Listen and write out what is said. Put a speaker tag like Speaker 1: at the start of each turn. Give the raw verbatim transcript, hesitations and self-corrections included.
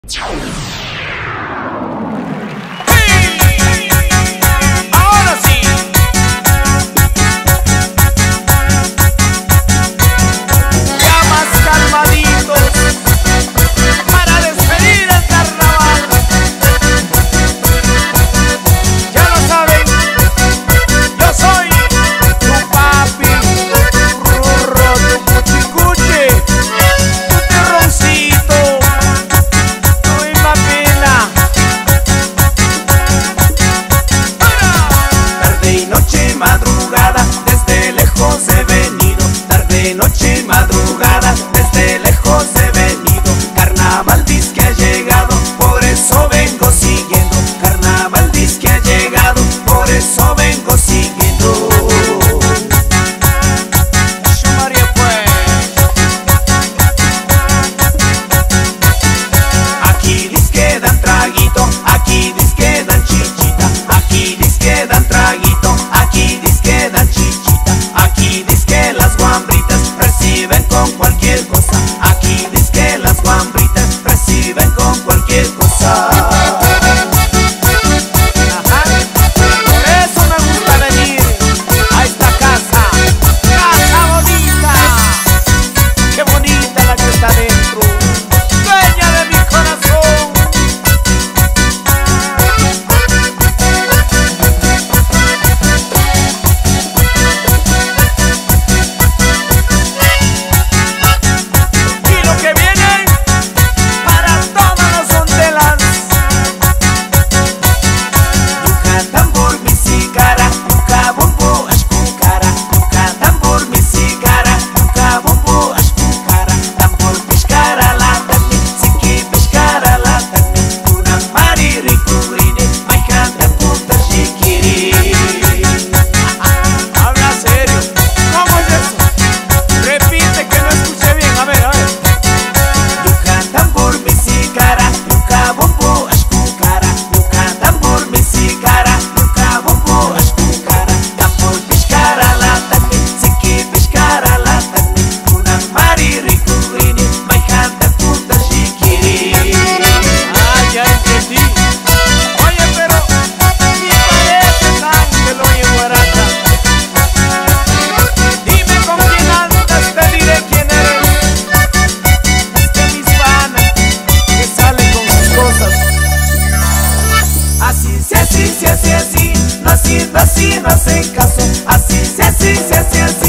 Speaker 1: Ahora sí. Ya más calmaditos para despedir el carnaval. Ya lo saben, yo soy tu papi, Rurro, tu cuchicuche, tu terroncito, tu imapina. Tarde y noche, madrugada, desde lejos he venido. Tarde, noche, madrugada, desde lejos he venido. Carnaval dice que ha llegado, por eso vengo siguiendo. Carnaval dice que ha llegado, por eso vengo siguiendo. María, pues. Aquí dice que dan traguito, aquí dice que dan chichita. Aquí dice que dan traguito, aquí dice que dan chichita. Aquí dice que las guambritas reciben con cualquier cosa. Aquí dice que las guambritas reciben con cualquier cosa. Ajá. Por eso me gusta venir a esta casa, casa bonita. Qué bonita la que está dentro, dueña de mi corazón. Y lo que viene para todos los sondelas. Nunca tambor mi cigara, nunca bombo as cara. Nunca tambor mi cigara, nunca bombo as cara. Tambor piscara lá também, se que piscara lá também. Una mariri cubrine, mai canta puta chiquiri. Habla serio, ¿cómo es eso? Repite que no escuché bien, a ver, a ver. Nunca tambor mi cigara, nunca bombo as cara. Nunca tambor mi cigara, nunca bombo as cara. Tambor piscara lá também, se que piscara lá também. Una mariri cubrine, mai canta puta chiquiri. Ah, ya entendí. Oye, pero ni parece Ángel, oye, guaracha. Dime con quién andas, te diré quién eres. Es que mis panas que salen con sus cosas. Así, sí, así, sí, así, así. No sirve así, no hacen caso. Así, sí, así, sí, así, así.